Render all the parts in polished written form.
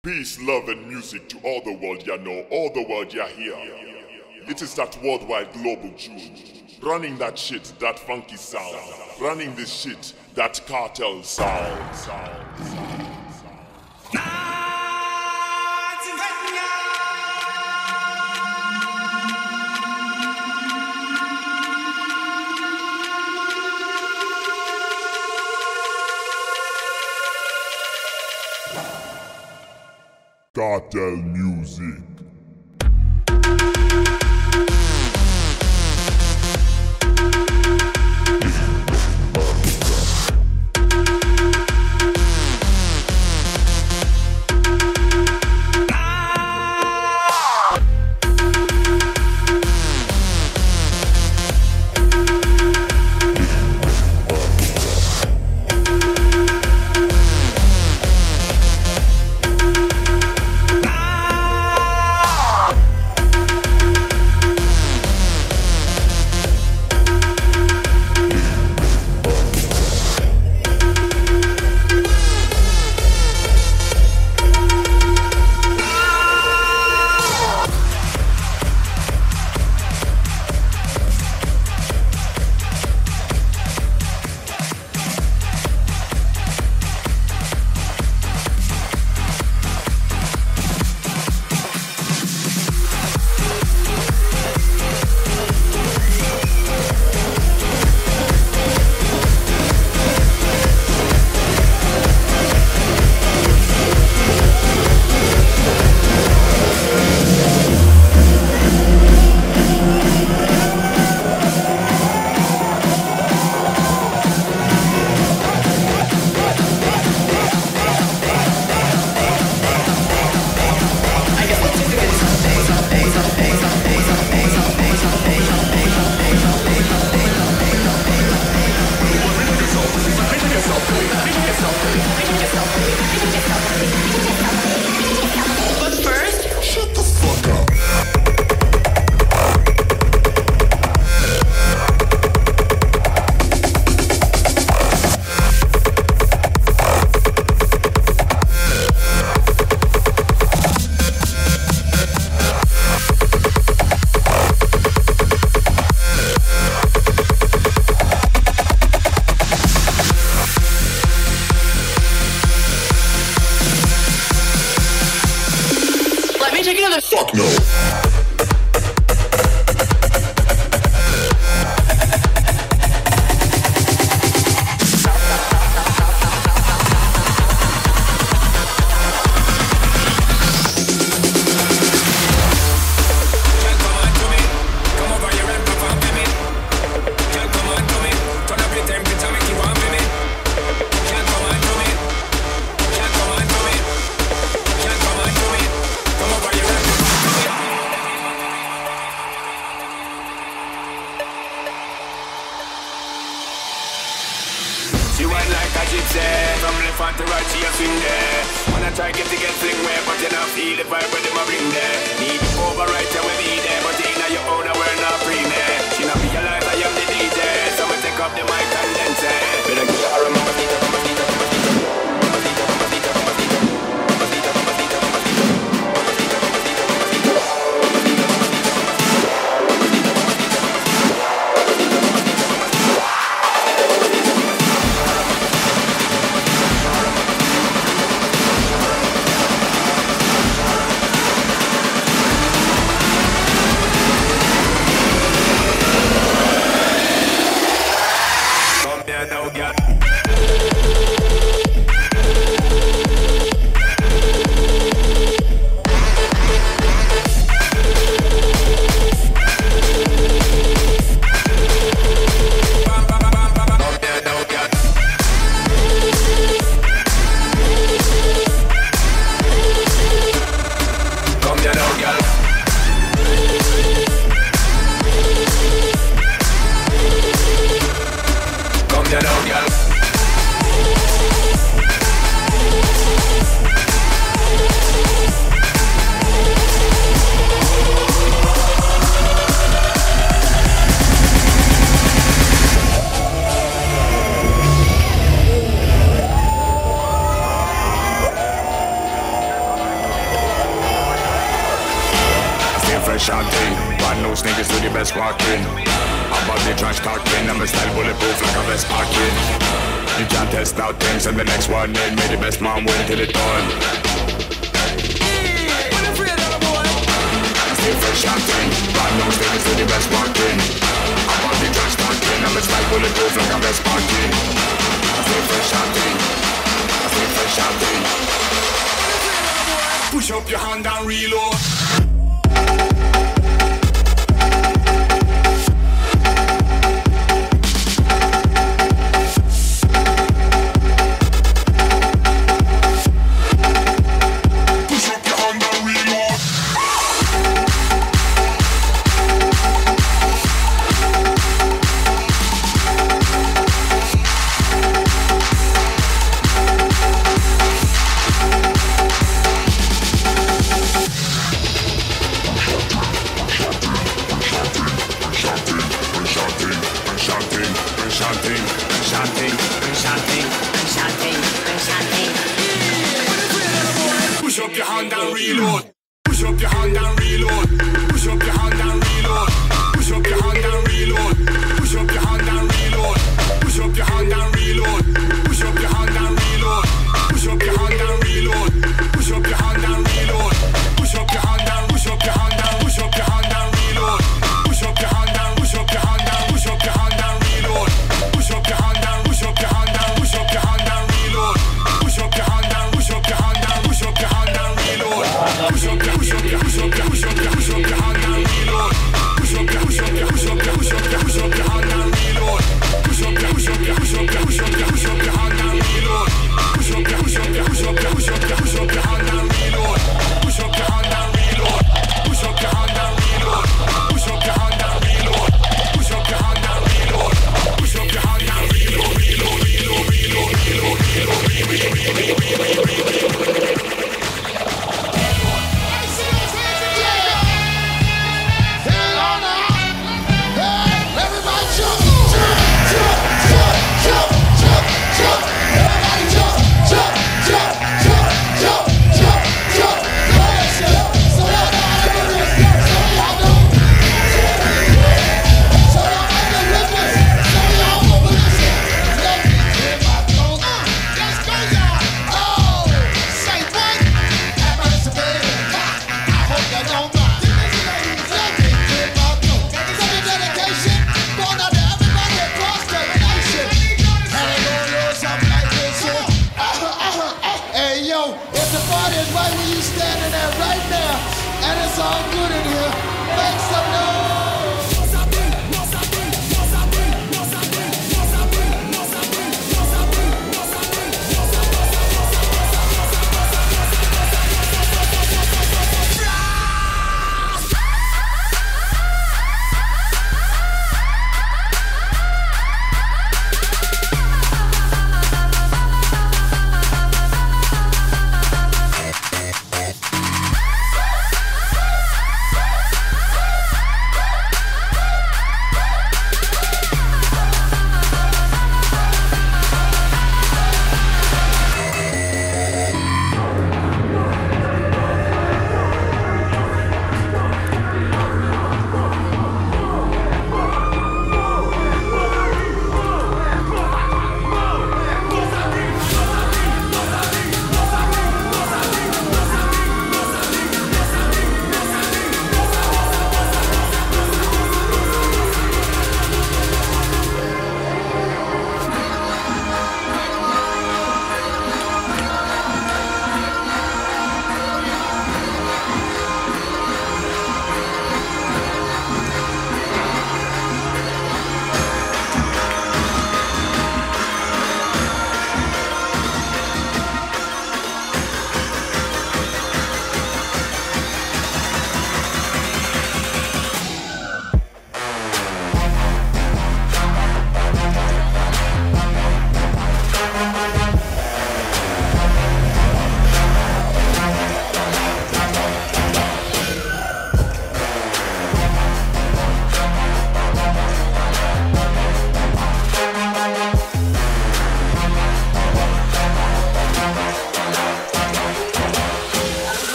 Peace, love, and music to all the world ya know, all the world ya hear. It is that worldwide global tune. Running that shit, that funky sound. Running this shit, that cartel sound. Cartel music. Take another fuck no. She went like a gypsy, from left hand to right she a swing there. Wanna try get fling where, but you don't feel the vibe when them a bring there. Need you over right there with me there, but in your own we're not free there. She not realize I am the DJ, so we take up the mic and then say, better get her a mamacita, mamacita, mamacita, mamacita, mamacita, mamacita, mamacita, mamacita, fresh and thing. Bad news niggas do the best walking. About the trash talking, I'm a style bulletproof like a best parking. You can't test out things and the next one in. May the best man win till it done. Still fresh and thing. Bad news niggas do the best walking. About the trash talking, I'm a style bulletproof like a best parking. Still fresh and thing. Still fresh and thing. Push up your hand and reload. Push up your hand and reload. Push up your hand and reload. Push up your hand and reload. Push up your hand and reload. Push up your hand and reload. Push up your hand and reload. Push up your hand and reload. Push up your hand and reload. Push up your hand and reload. Push up your hand and push up your hand and push up your hand and reload. Push up your hand and push up your hand and push up your hand and reload. Push up your hand and push up your hand and push up your hand and reload. Push up your hand and push up your hand and push up your hand and reload. Push up your hand and reload. Push up your hand and reload. Push up your hand and reload. Push up your hand and reload. Push up your hand and reload. Push up your hand and reload. Push up your hand and reload. Push up your hand and reload. Push up your hand and reload. Push up your hand and reload. Push up your hand and reload. Push up your hand and reload. Push up your hand and reload.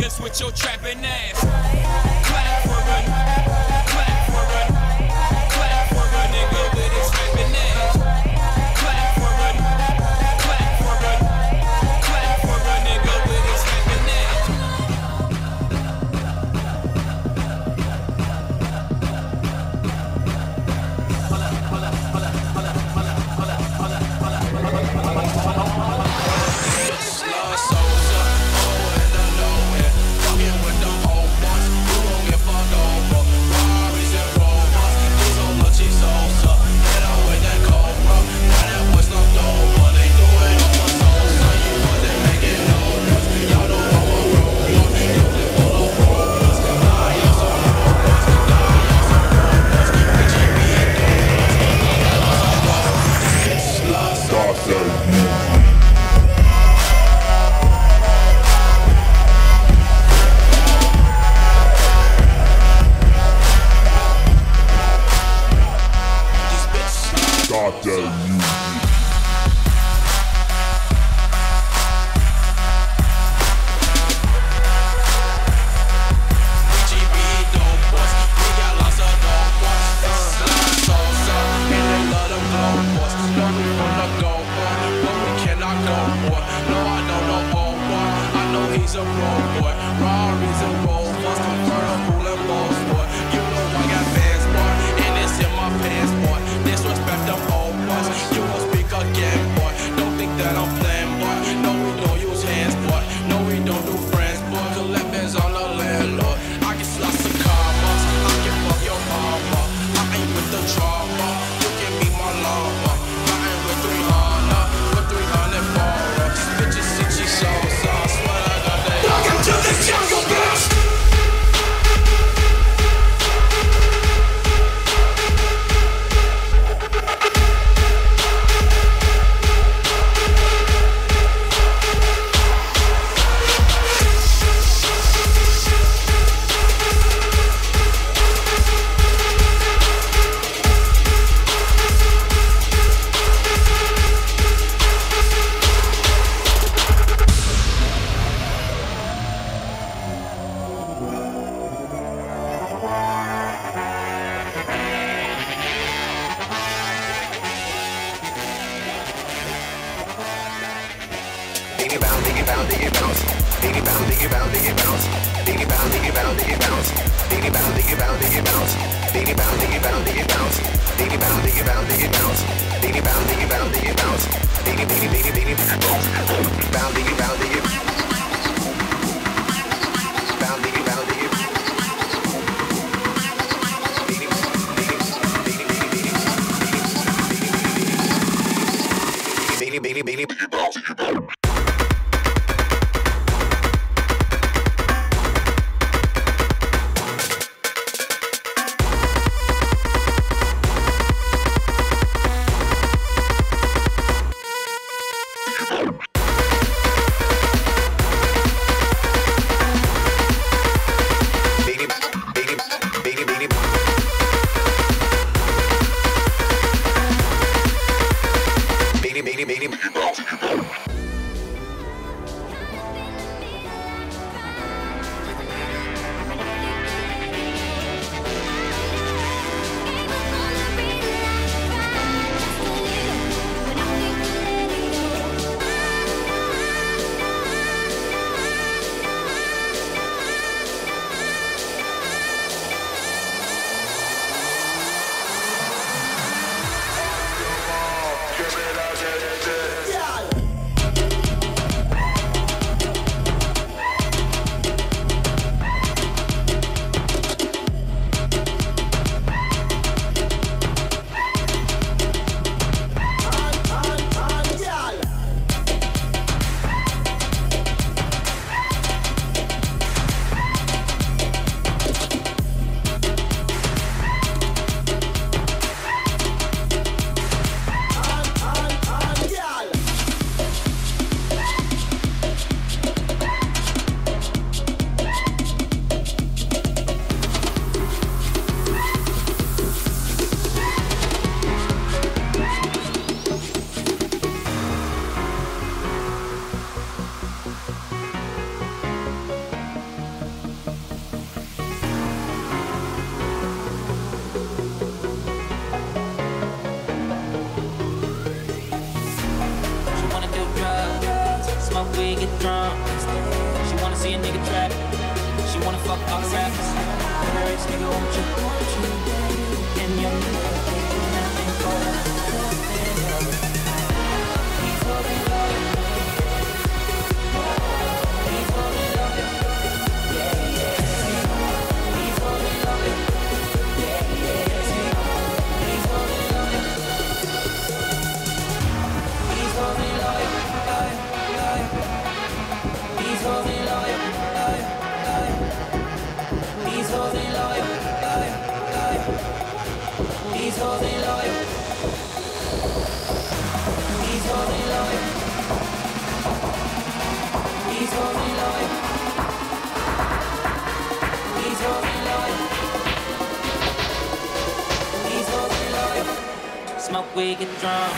niggas with your trapping ass. Clap for a, clap for a, clap for a nigga with his trapping ass. Clap for a, clap for a, clap for a nigga with his trapping ass. weed, get drunk. She wanna see a nigga trap. She wanna fuck all the rappers. Her rich nigga want you, and young nigga nothing for nothing. He's holding low. He's holding low. Yeah, yeah. He's holding low. Yeah, yeah. He's holding low. He's holding low. He's holding low. He's holding loyal, he's holding loyal, he's holding loyal, he's holding loyal, he's holding loyal, he's holding loyal. Smoke weed, get drunk.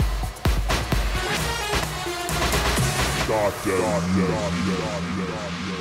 Goddamn.